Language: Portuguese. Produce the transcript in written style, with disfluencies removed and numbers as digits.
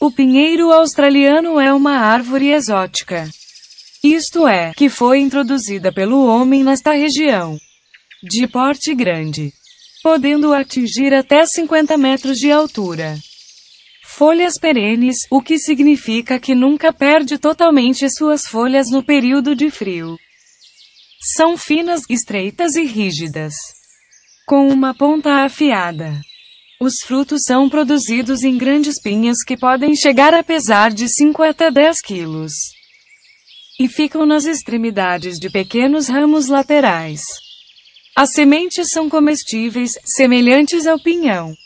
O pinheiro australiano é uma árvore exótica. Isto é, que foi introduzida pelo homem nesta região. De porte grande, podendo atingir até 50 metros de altura. Folhas perenes, o que significa que nunca perde totalmente suas folhas no período de frio. São finas, estreitas e rígidas, com uma ponta afiada. Os frutos são produzidos em grandes pinhas que podem chegar a pesar de 5 até 10 quilos. E ficam nas extremidades de pequenos ramos laterais. As sementes são comestíveis, semelhantes ao pinhão.